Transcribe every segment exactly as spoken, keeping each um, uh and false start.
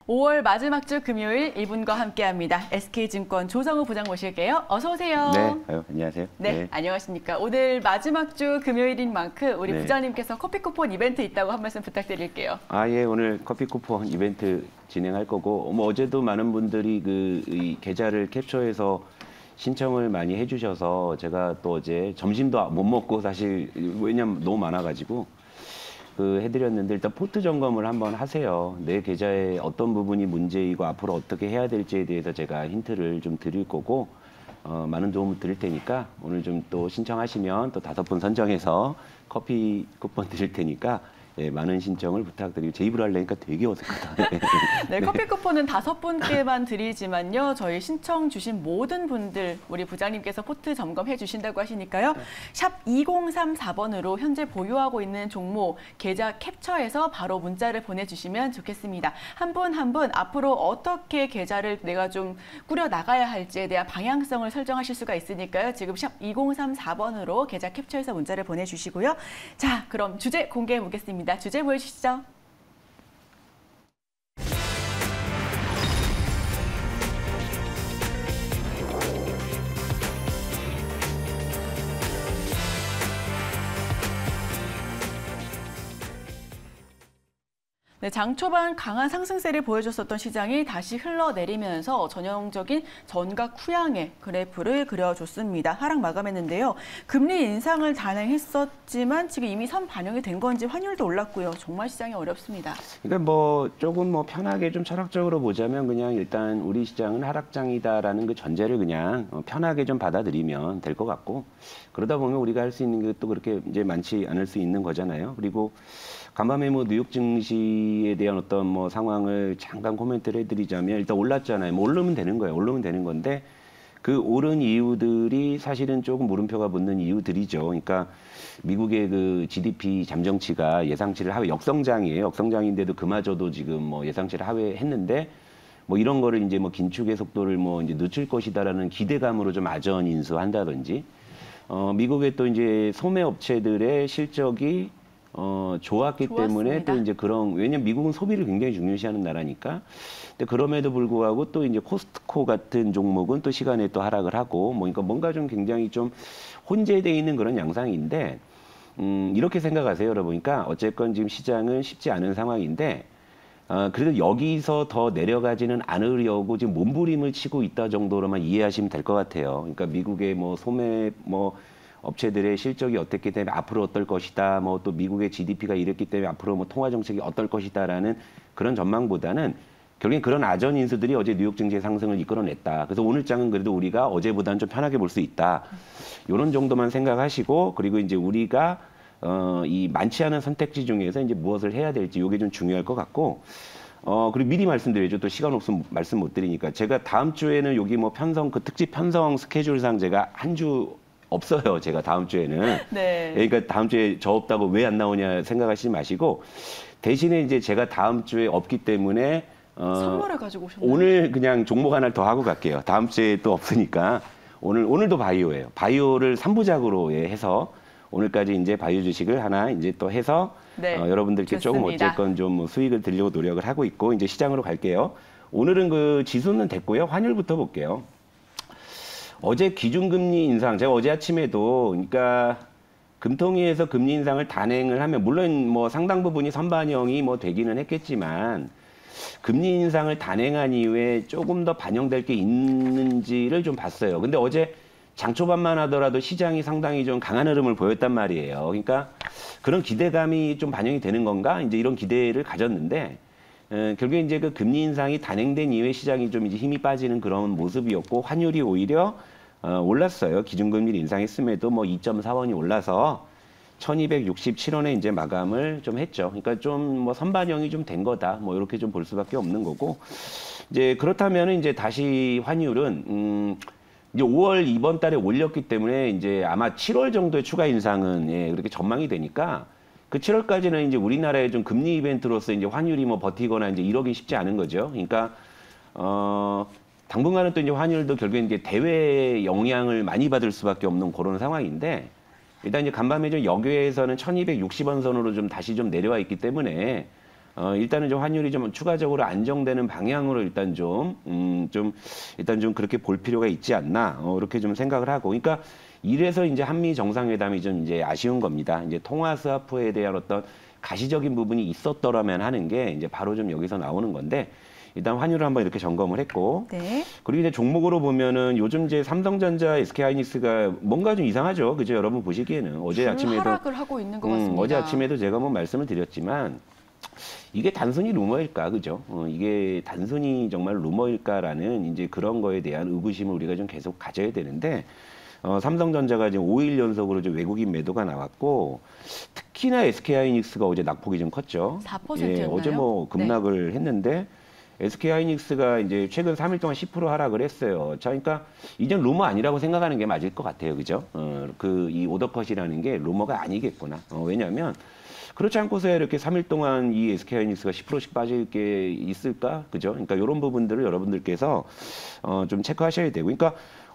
오월 마지막 주 금요일 이분과 함께합니다. 에스케이증권 조성우 부장 모실게요. 어서 오세요. 네, 아유, 안녕하세요. 네, 네, 안녕하십니까. 오늘 마지막 주 금요일인 만큼 우리 네. 부장님께서 커피 쿠폰 이벤트 있다고 한 말씀 부탁드릴게요. 아, 예, 오늘 커피 쿠폰 이벤트 진행할 거고, 뭐 어제도 많은 분들이 그 이 계좌를 캡처해서 신청을 많이 해주셔서 제가 또 어제 점심도 못 먹고 사실 왜냐면 너무 많아가지고. 그 해드렸는데 일단 포트 점검을 한번 하세요. 내 계좌에 어떤 부분이 문제이고 앞으로 어떻게 해야 될지에 대해서 제가 힌트를 좀 드릴 거고 어, 많은 도움을 드릴 테니까 오늘 좀 또 신청하시면 또 다섯 분 선정해서 커피 쿠폰 드릴 테니까 예, 많은 신청을 부탁드리고 제 입으로 하려니까 되게 어색하다. 네, 커피 쿠폰은 다섯 분께만 드리지만요. 저희 신청 주신 모든 분들 우리 부장님께서 포트 점검해 주신다고 하시니까요. 샵 이공삼사 번으로 현재 보유하고 있는 종목 계좌 캡처해서 바로 문자를 보내주시면 좋겠습니다. 한 분 한 분 앞으로 어떻게 계좌를 내가 좀 꾸려 나가야 할지에 대한 방향성을 설정하실 수가 있으니까요. 지금 샵 이공삼사 번으로 계좌 캡처해서 문자를 보내주시고요. 자, 그럼 주제 공개해 보겠습니다. 주제 보여주시죠. 네, 장 초반 강한 상승세를 보여줬었던 시장이 다시 흘러내리면서 전형적인 전각 후양의 그래프를 그려줬습니다. 하락 마감했는데요. 금리 인상을 단행했었지만 지금 이미 선 반영이 된 건지 환율도 올랐고요. 정말 시장이 어렵습니다. 그러니까 뭐 조금 뭐 편하게 좀 철학적으로 보자면 그냥 일단 우리 시장은 하락장이다라는 그 전제를 그냥 편하게 좀 받아들이면 될 것 같고 그러다 보면 우리가 할 수 있는 게 또 그렇게 이제 많지 않을 수 있는 거잖아요. 그리고 간밤에 뭐 뉴욕 증시에 대한 어떤 뭐 상황을 잠깐 코멘트를 해드리자면 일단 올랐잖아요. 뭐 오르면 되는 거예요. 오르면 되는 건데 그 오른 이유들이 사실은 조금 물음표가 붙는 이유들이죠. 그러니까 미국의 그 지디피 잠정치가 예상치를 하회 역성장이에요. 역성장인데도 그마저도 지금 뭐 예상치를 하회했는데 뭐 이런 거를 이제 뭐 긴축의 속도를 뭐 이제 늦출 것이다라는 기대감으로 좀 아전 인수한다든지 어 미국의 또 이제 소매 업체들의 실적이 어, 좋았기 좋았습니다. 때문에 또 이제 그런, 왜냐면 미국은 소비를 굉장히 중요시하는 나라니까. 근데 그럼에도 불구하고 또 이제 코스트코 같은 종목은 또 시간에 또 하락을 하고, 뭐, 그러니까 뭔가 좀 굉장히 좀 혼재되어 있는 그런 양상인데, 음, 이렇게 생각하세요, 여러분. 그러니까 어쨌건 지금 시장은 쉽지 않은 상황인데, 어, 그래도 여기서 더 내려가지는 않으려고 지금 몸부림을 치고 있다 정도로만 이해하시면 될 것 같아요. 그러니까 미국의 뭐 소매, 뭐, 업체들의 실적이 어떻기 때문에 앞으로 어떨 것이다. 뭐 또 미국의 지디피가 이랬기 때문에 앞으로 뭐 통화 정책이 어떨 것이다라는 그런 전망보다는 결국엔 그런 아전 인수들이 어제 뉴욕 증시의 상승을 이끌어냈다. 그래서 오늘 장은 그래도 우리가 어제보다는 좀 편하게 볼 수 있다. 이런 정도만 생각하시고 그리고 이제 우리가 어, 이 많지 않은 선택지 중에서 이제 무엇을 해야 될지 이게 좀 중요할 것 같고. 어, 그리고 미리 말씀드려야죠. 또 시간 없으면 말씀 못 드리니까. 제가 다음 주에는 여기 뭐 편성, 그 특집 편성 스케줄상 제가 한 주 없어요. 제가 다음 주에는. 네. 그러니까 다음 주에 저 없다고 왜 안 나오냐 생각하시지 마시고 대신에 이제 제가 다음 주에 없기 때문에 어, 선물을 가지고 오셨나요? 오늘 그냥 종목 하나를 더 하고 갈게요. 다음 주에 또 없으니까. 오늘 오늘도 바이오예요. 바이오를 삼 부작으로 예, 해서 오늘까지 이제 바이오 주식을 하나 이제 또 해서 네. 어, 여러분들께 좋습니다. 조금 어쨌건 좀 수익을 들려고 노력을 하고 있고 이제 시장으로 갈게요. 오늘은 그 지수는 됐고요. 환율부터 볼게요. 어제 기준금리 인상, 제가 어제 아침에도, 그러니까, 금통위에서 금리 인상을 단행을 하면, 물론 뭐 상당 부분이 선반영이 뭐 되기는 했겠지만, 금리 인상을 단행한 이후에 조금 더 반영될 게 있는지를 좀 봤어요. 근데 어제 장 초반만 하더라도 시장이 상당히 좀 강한 흐름을 보였단 말이에요. 그러니까 그런 기대감이 좀 반영이 되는 건가? 이제 이런 기대를 가졌는데, 에, 결국에 이제 그 금리 인상이 단행된 이후에 시장이 좀 이제 힘이 빠지는 그런 모습이었고, 환율이 오히려 어, 올랐어요. 기준금리를 인상했음에도 뭐 이 점 사 원이 올라서 천이백육십칠 원에 이제 마감을 좀 했죠. 그러니까 좀 뭐 선반영이 좀 된 거다. 뭐 이렇게 좀 볼 수밖에 없는 거고. 이제 그렇다면 이제 다시 환율은, 음, 이제 오월 이번 달에 올렸기 때문에 이제 아마 칠월 정도의 추가 인상은 예, 그렇게 전망이 되니까 그 칠월까지는 이제 우리나라의 좀 금리 이벤트로서 이제 환율이 뭐 버티거나 이제 이러기 쉽지 않은 거죠. 그러니까, 어, 당분간은 또 이제 환율도 결국에 이제 대외 영향을 많이 받을 수밖에 없는 그런 상황인데 일단 이제 간밤에 좀 여기에서는 천이백육십 원 선으로 좀 다시 좀 내려와 있기 때문에 어, 일단은 좀 환율이 좀 추가적으로 안정되는 방향으로 일단 좀, 음, 좀, 일단 좀 그렇게 볼 필요가 있지 않나, 어, 이렇게 좀 생각을 하고. 그러니까 이래서 이제 한미 정상회담이 좀 이제 아쉬운 겁니다. 이제 통화 스와프에 대한 어떤 가시적인 부분이 있었더라면 하는 게 이제 바로 좀 여기서 나오는 건데, 일단 환율을 한번 이렇게 점검을 했고, 네. 그리고 이제 종목으로 보면은 요즘 이제 삼성전자, 에스케이하이닉스가 뭔가 좀 이상하죠, 그죠? 여러분 보시기에는 어제 아침에도 하락을 하고 있는 것 음, 같습니다. 어제 아침에도 제가 뭐 말씀을 드렸지만 이게 단순히 루머일까, 그죠? 어, 이게 단순히 정말 루머일까라는 이제 그런 거에 대한 의구심을 우리가 좀 계속 가져야 되는데. 어, 삼성전자가 지금 오 일 연속으로 이제 외국인 매도가 나왔고, 특히나 에스케이하이닉스가 어제 낙폭이 좀 컸죠. 사 퍼센트였나요? 예, 어제 뭐 급락을 네. 했는데, 에스케이하이닉스가 이제 최근 삼 일 동안 십 퍼센트 하락을 했어요. 자, 그러니까 이젠 루머 아니라고 생각하는 게 맞을 것 같아요, 그죠? 어, 그 이 오더컷이라는 게 루머가 아니겠구나. 어, 왜냐하면 그렇지 않고서야 이렇게 삼 일 동안 이 에스케이하이닉스가 십 퍼센트씩 빠질 게 있을까, 그죠? 그러니까 이런 부분들을 여러분들께서 어, 좀 체크하셔야 되고, 그러니까.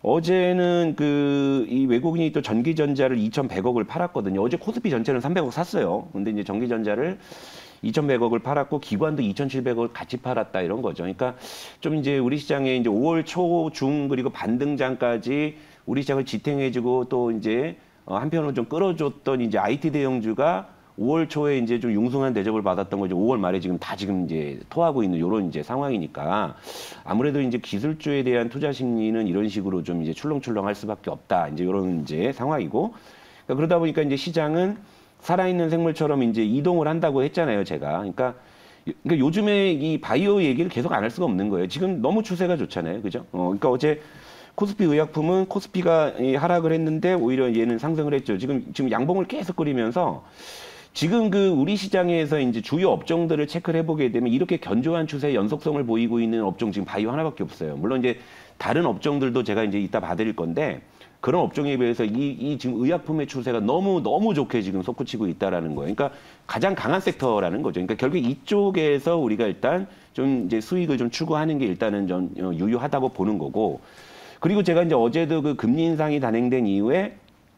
어제는 그 이 외국인이 또 전기전자를 이천백억을 팔았거든요. 어제 코스피 전체는 삼백억 샀어요. 근데 이제 전기전자를 이천백억을 팔았고 기관도 이천칠백억을 같이 팔았다 이런 거죠. 그러니까 좀 이제 우리 시장에 이제 오월 초, 중 그리고 반등장까지 우리 시장을 지탱해주고 또 이제 한편으로 좀 끌어줬던 이제 아이티 대형주가 오월 초에 이제 좀 융숭한 대접을 받았던 거죠. 오월 말에 지금 다 지금 이제 토하고 있는 이런 이제 상황이니까 아무래도 이제 기술주에 대한 투자 심리는 이런 식으로 좀 이제 출렁출렁할 수밖에 없다. 이제 이런 이제 상황이고 그러니까 그러다 보니까 이제 시장은 살아있는 생물처럼 이제 이동을 한다고 했잖아요. 제가 그러니까. 그러니까 요즘에 이 바이오 얘기를 계속 안 할 수가 없는 거예요. 지금 너무 추세가 좋잖아요. 그죠? 어, 그러니까 어제 코스피 의약품은 코스피가 하락을 했는데 오히려 얘는 상승을 했죠. 지금 지금 양봉을 계속 그리면서 지금 그 우리 시장에서 이제 주요 업종들을 체크를 해보게 되면 이렇게 견조한 추세의 연속성을 보이고 있는 업종 지금 바이오 하나밖에 없어요. 물론 이제 다른 업종들도 제가 이제 이따 봐드릴 건데 그런 업종에 비해서 이, 이 지금 의약품의 추세가 너무 너무 좋게 지금 솟구치고 있다라는 거예요. 그러니까 가장 강한 섹터라는 거죠. 그러니까 결국 이쪽에서 우리가 일단 좀 이제 수익을 좀 추구하는 게 일단은 좀 유효하다고 보는 거고. 그리고 제가 이제 어제도 그 금리 인상이 단행된 이후에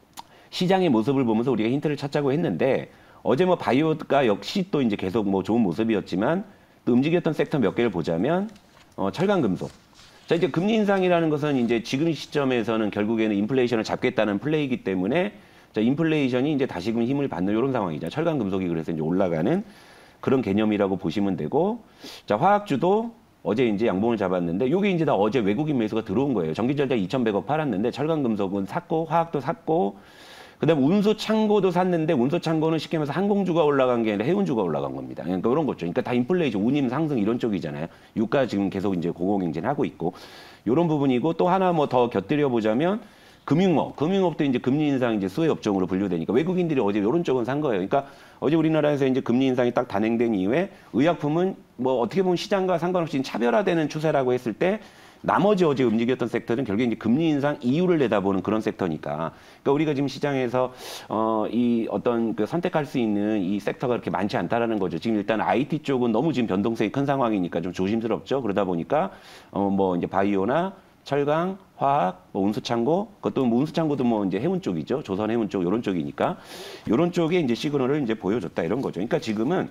시장의 모습을 보면서 우리가 힌트를 찾자고 했는데. 어제 뭐 바이오가 역시 또 이제 계속 뭐 좋은 모습이었지만 또 움직였던 섹터 몇 개를 보자면 어, 철강 금속. 자 이제 금리 인상이라는 것은 이제 지금 시점에서는 결국에는 인플레이션을 잡겠다는 플레이이기 때문에 자 인플레이션이 이제 다시금 힘을 받는 이런 상황이죠. 철강 금속이 그래서 이제 올라가는 그런 개념이라고 보시면 되고 자 화학주도 어제 이제 양봉을 잡았는데 이게 이제 다 어제 외국인 매수가 들어온 거예요. 전기전자 이천백억 팔았는데 철강 금속은 샀고 화학도 샀고. 그다음에 운수 창고도 샀는데 운수 창고는 쉽게 말해서 항공주가 올라간 게 아니라 해운주가 올라간 겁니다. 그러니까 그런 거죠. 그러니까 다 인플레이션, 운임 상승 이런 쪽이잖아요. 유가 지금 계속 이제 고공행진하고 있고 이런 부분이고 또 하나 뭐 더 곁들여 보자면 금융업, 금융업도 이제 금리 인상 이제 수혜 업종으로 분류되니까 외국인들이 어제 이런 쪽은 산 거예요. 그러니까 어제 우리나라에서 이제 금리 인상이 딱 단행된 이후에 의약품은 뭐 어떻게 보면 시장과 상관없이 차별화되는 추세라고 했을 때. 나머지 어제 움직였던 섹터는 결국에 이제 금리 인상 이유를 내다보는 그런 섹터니까. 그러니까 우리가 지금 시장에서 어, 이 어떤 그 선택할 수 있는 이 섹터가 그렇게 많지 않다라는 거죠. 지금 일단 아이티 쪽은 너무 지금 변동성이 큰 상황이니까 좀 조심스럽죠. 그러다 보니까 어, 뭐 이제 바이오나 철강, 화학, 뭐 운수창고, 그것도 뭐 운수창고도 뭐 이제 해운 쪽이죠. 조선 해운 쪽 이런 쪽이니까 이런 쪽에 이제 시그널을 이제 보여줬다 이런 거죠. 그러니까 지금은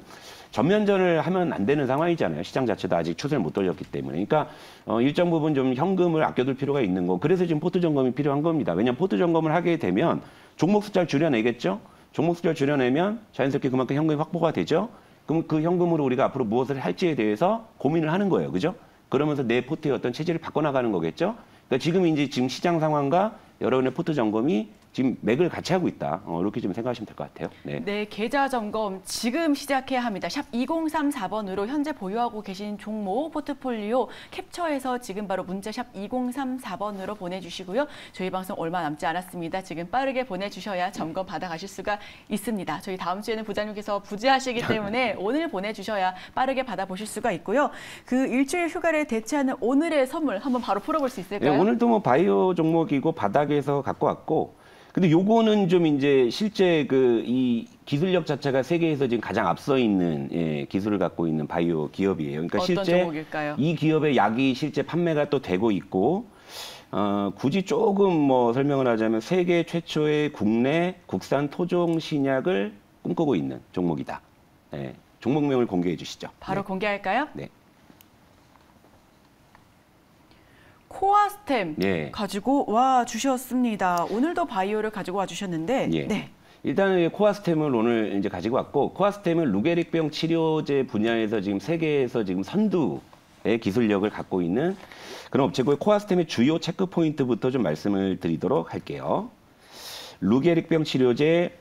전면전을 하면 안 되는 상황이잖아요. 시장 자체도 아직 추세를 못 돌렸기 때문에. 그러니까 어, 일정 부분 좀 현금을 아껴둘 필요가 있는 거. 그래서 지금 포트 점검이 필요한 겁니다. 왜냐하면 포트 점검을 하게 되면 종목 숫자를 줄여내겠죠. 종목 숫자를 줄여내면 자연스럽게 그만큼 현금이 확보가 되죠. 그럼 그 현금으로 우리가 앞으로 무엇을 할지에 대해서 고민을 하는 거예요. 그죠? 그러면서 내 포트의 어떤 체질을 바꿔나가는 거겠죠. 그러니까 지금 이제 지금 시장 상황과 여러분의 포트 점검이 지금 맥을 같이 하고 있다. 어, 이렇게 좀 생각하시면 될 것 같아요. 네. 네, 계좌 점검 지금 시작해야 합니다. 샵 이공삼사 번으로 현재 보유하고 계신 종목 포트폴리오 캡처해서 지금 바로 문자 샵 이공삼사 번으로 보내주시고요. 저희 방송 얼마 남지 않았습니다. 지금 빠르게 보내주셔야 점검 받아가실 수가 있습니다. 저희 다음 주에는 부장님께서 부재하시기 때문에 오늘 보내주셔야 빠르게 받아보실 수가 있고요. 그 일주일 휴가를 대체하는 오늘의 선물 한번 바로 풀어볼 수 있을까요? 네, 오늘도 뭐 바이오 종목이고 바닥에서 갖고 왔고 근데 요거는 좀 이제 실제 그 이 기술력 자체가 세계에서 지금 가장 앞서 있는 예, 기술을 갖고 있는 바이오 기업이에요. 그러니까 어떤 실제 종목일까요? 이 기업의 약이 실제 판매가 또 되고 있고 어, 굳이 조금 뭐 설명을 하자면 세계 최초의 국내 국산 토종 신약을 꿈꾸고 있는 종목이다. 예. 종목명을 공개해 주시죠. 바로 네. 공개할까요? 네. 코아스템 예. 가지고 와 주셨습니다. 오늘도 바이오를 가지고 와 주셨는데 예. 네. 일단은 코아스템을 오늘 이제 가지고 왔고, 코아스템은 루게릭병 치료제 분야에서 지금 세계에서 지금 선두의 기술력을 갖고 있는 그런 업체고요. 코아스템의 주요 체크 포인트부터 좀 말씀을 드리도록 할게요. 루게릭병 치료제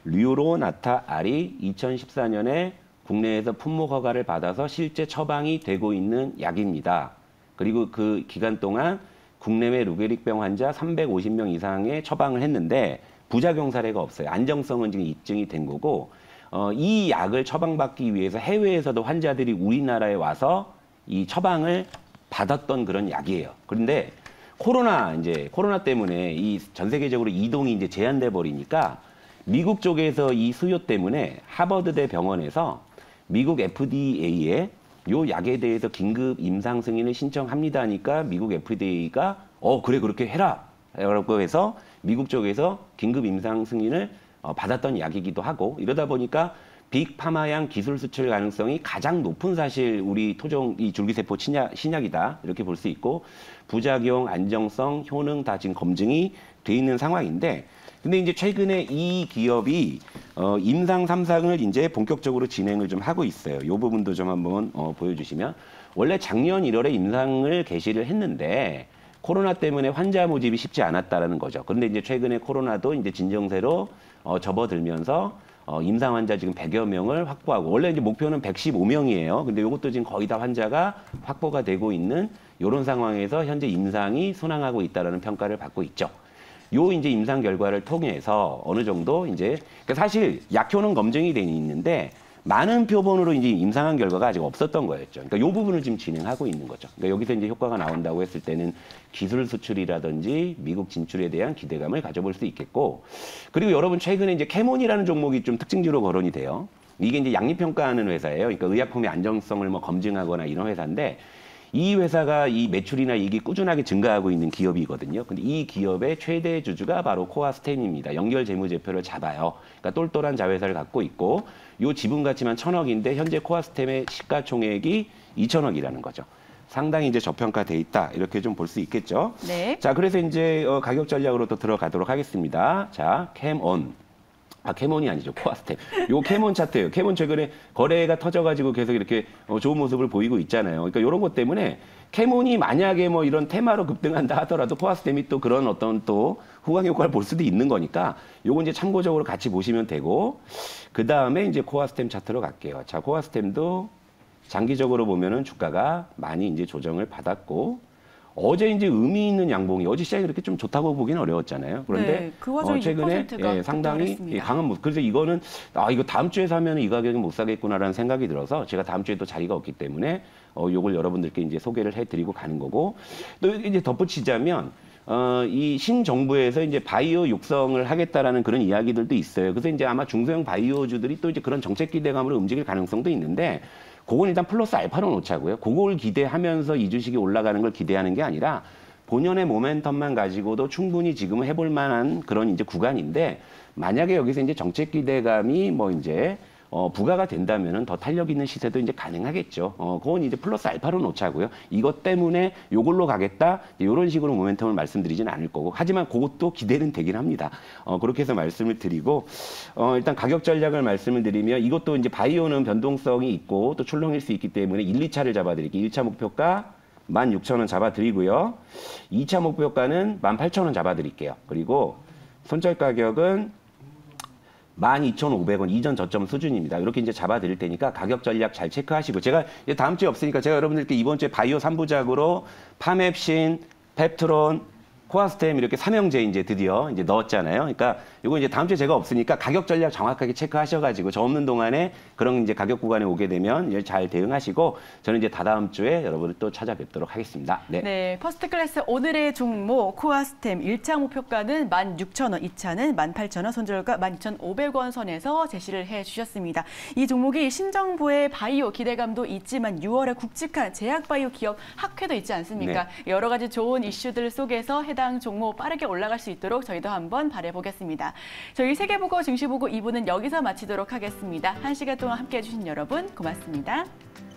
류로나타-R이 이천십사 년에 국내에서 품목 허가를 받아서 실제 처방이 되고 있는 약입니다. 그리고 그 기간 동안 국내외 루게릭병 환자 삼백오십 명 이상의 처방을 했는데 부작용 사례가 없어요. 안정성은 지금 입증이 된 거고, 어, 이 약을 처방받기 위해서 해외에서도 환자들이 우리나라에 와서 이 처방을 받았던 그런 약이에요. 그런데 코로나 이제 코로나 때문에 이 전 세계적으로 이동이 이제 제한돼 버리니까 미국 쪽에서 이 수요 때문에 하버드대 병원에서 미국 에프디에이에 요 약에 대해서 긴급 임상 승인을 신청합니다 하니까 미국 에프디에이가 어 그래 그렇게 해라 라고 해서 미국 쪽에서 긴급 임상 승인을 어, 받았던 약이기도 하고, 이러다 보니까 빅파마양 기술 수출 가능성이 가장 높은 사실 우리 토종 이 줄기세포 신약, 신약이다 이렇게 볼 수 있고, 부작용, 안정성, 효능 다 지금 검증이 돼 있는 상황인데, 근데 이제 최근에 이 기업이 어, 임상 삼 상을 이제 본격적으로 진행을 좀 하고 있어요. 이 부분도 좀 한번 어, 보여주시면, 원래 작년 일월에 임상을 개시를 했는데 코로나 때문에 환자 모집이 쉽지 않았다라는 거죠. 그런데 이제 최근에 코로나도 이제 진정세로 어, 접어들면서 어, 임상 환자 지금 백여 명을 확보하고, 원래 이제 목표는 백십오 명이에요. 근데 이것도 지금 거의 다 환자가 확보가 되고 있는 이런 상황에서 현재 임상이 순항하고 있다라는 평가를 받고 있죠. 요 이제 임상 결과를 통해서 어느 정도 이제 그러니까 사실 약효는 검증이 돼 있는데 많은 표본으로 이제 임상한 결과가 아직 없었던 거였죠. 그러니까 요 부분을 지금 진행하고 있는 거죠. 그러니까 여기서 이제 효과가 나온다고 했을 때는 기술 수출이라든지 미국 진출에 대한 기대감을 가져볼 수 있겠고, 그리고 여러분 최근에 이제 캐몬이라는 종목이 좀 특징지로 거론이 돼요. 이게 이제 양립평가하는 회사예요. 그러니까 의약품의 안정성을 뭐 검증하거나 이런 회사인데, 이 회사가 이 매출이나 이익이 꾸준하게 증가하고 있는 기업이거든요. 근데 이 기업의 최대 주주가 바로 코아스템입니다. 연결 재무제표를 잡아요. 그러니까 똘똘한 자회사를 갖고 있고, 요 지분 가치만 천억인데 현재 코아스템의 시가총액이 이천억이라는 거죠. 상당히 이제 저평가돼 있다 이렇게 좀 볼 수 있겠죠. 네. 자, 그래서 이제 어, 가격 전략으로 또 들어가도록 하겠습니다. 자, 캠온. 아, 캐몬이 아니죠. 코아스템. 요 캐몬 차트예요. 캐몬 최근에 거래가 터져가지고 계속 이렇게 어, 좋은 모습을 보이고 있잖아요. 그러니까 이런 것 때문에 캐몬이 만약에 뭐 이런 테마로 급등한다 하더라도 코아스템이 또 그런 어떤 또 후광 효과를 볼 수도 있는 거니까 요거 이제 참고적으로 같이 보시면 되고, 그 다음에 이제 코아스템 차트로 갈게요. 자, 코아스템도 장기적으로 보면은 주가가 많이 이제 조정을 받았고, 어제 이제 의미 있는 양봉이 어제 시장이 그렇게 좀 좋다고 보기는 어려웠잖아요. 그런데 네, 그 와중에 어, 최근에 예, 상당히 예, 강한 모습. 그래서 이거는 아 이거 다음 주에 사면 이 가격은 못 사겠구나라는 생각이 들어서 제가 다음 주에 또 자리가 없기 때문에 어 요걸 여러분들께 이제 소개를 해드리고 가는 거고, 또 이제 덧붙이자면 어, 이 신정부에서 이제 바이오 육성을 하겠다라는 그런 이야기들도 있어요. 그래서 이제 아마 중소형 바이오주들이 또 이제 그런 정책 기대감으로 움직일 가능성도 있는데, 그건 일단 플러스 알파로 놓자고요. 그걸 기대하면서 이 주식이 올라가는 걸 기대하는 게 아니라 본연의 모멘텀만 가지고도 충분히 지금 해볼 만한 그런 이제 구간인데, 만약에 여기서 이제 정책 기대감이 뭐 이제 어, 부과가 된다면은 더 탄력 있는 시세도 이제 가능하겠죠. 어, 그건 이제 플러스 알파로 놓자고요. 이것 때문에 요걸로 가겠다, 이런 식으로 모멘텀을 말씀드리지는 않을 거고, 하지만 그것도 기대는 되긴 합니다. 어, 그렇게 해서 말씀을 드리고, 어, 일단 가격 전략을 말씀을 드리면, 이것도 이제 바이오는 변동성이 있고 또 출렁일 수 있기 때문에 일, 이 차를 잡아드릴게요. 일 차 목표가 만 육천 원 잡아드리고요. 이 차 목표가는 만 팔천 원 잡아드릴게요. 그리고 손절 가격은 만 이천오백 원 이전 저점 수준입니다. 이렇게 이제 잡아드릴 테니까 가격 전략 잘 체크하시고, 제가 이제 다음 주에 없으니까 제가 여러분들께 이번 주에 바이오 삼 부작으로 파맵신, 펩트론, 코아스템 이렇게 삼형제 이제 드디어 이제 넣었잖아요. 그러니까 이거 이제 다음 주에 제가 없으니까 가격 전략 정확하게 체크하셔가지고 저 없는 동안에 그런 이제 가격 구간에 오게 되면 이제 잘 대응하시고, 저는 이제 다다음 주에 여러분을 또 찾아뵙도록 하겠습니다. 네. 네, 퍼스트 클래스 오늘의 종목 코아스템 일 차 목표가는 만 육천 원, 이 차는 만 팔천 원, 손절가 만 이천오백 원 선에서 제시를 해주셨습니다. 이 종목이 신정부의 바이오 기대감도 있지만 유월에 굵직한 제약바이오 기업 학회도 있지 않습니까? 네. 여러 가지 좋은 이슈들 속에서 해당 해당 종목 빠르게 올라갈 수 있도록 저희도 한번 바라보겠습니다. 저희 세계보고 증시보고 이 부는 여기서 마치도록 하겠습니다. 한 시간 동안 함께해 주신 여러분 고맙습니다.